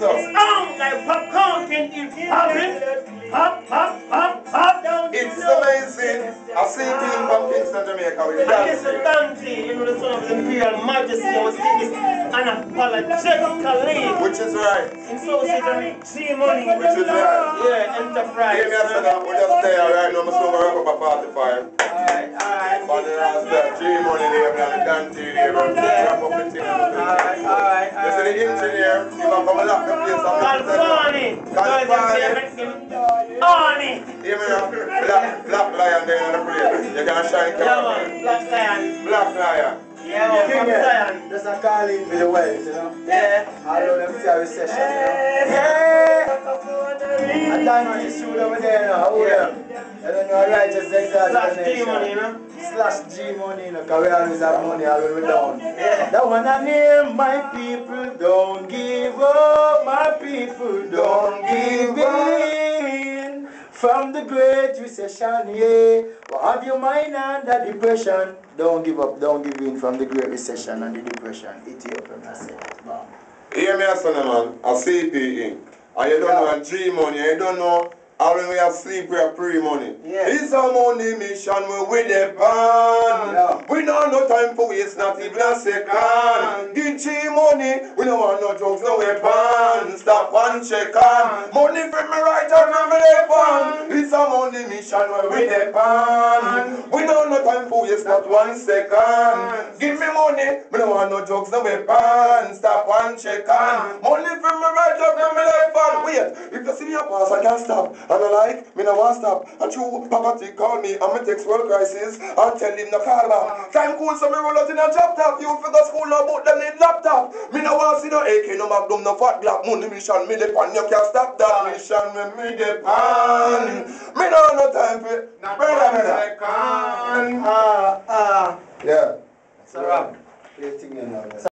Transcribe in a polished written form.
Like popcorn can you pop it? Pop, pop, pop, pop. It's amazing. I see him from Kingston, Jamaica with And this is Dante, you know, the son of the Imperial Majesty, was sing this unapologetically. which is right. And so is G-Money. Which is right. Yeah, Enterprise. Give me a second. We'll just stay right now. I'm still going to wrap up at 45. Alright. But the last G-Money there, and Dante there, and wrap up the thing. Alright. You see the engineer, he's going to come and lock the place. California. Hear me now? Black Lion there in the place. You can shine camera. Black Lion. Black Lion. Yeah, Black Lion. Just a call in for the waves, you know? Yeah. I know them see our session, you know? Yeah! And Dante shoot over there, you know? Oh, yeah. I don't know, righteous exaltation. G-Money, you know? Slash G-Money, you know? Because we always have money all the way down. Yeah. That one I name, my people don't give up. My people don't give in. From the great recession, yeah. Well, have your mind under depression. Don't give up, don't give in from the great recession and the depression. Ethiopia, I said. Wow. Hear me, son, man. A CPE. And you don't know G-Money, you don't know how when we are sleep, we are pre-money. Yeah. It's a money mission, we the band. Yeah. We don't have no time for waste, not even a second. Give G-Money, we don't want no drugs, no weapon. Stop and check on. Money from me right hand and me left hand. It's a money mission, we the band. We don't have no time for waste, not 1 second. Give me money, we don't want no drugs, no weapon. Stop and check on. Money from me right hand and me left hand. Wait, if you see me a pass, I can't stop. And I like, me no want stop. And true, Papa T call me, and me text world crisis, and tell him no call back. Time cool, so me roll out in a drop top. You figure school no boot, them need laptop. Me no want see no AK, no Magnum, no fat Glock. Money mission, me the pan, you can't stop that mission. Me the pan. Me no have no time for it. Yeah. It's a wrap. Play thing, you know.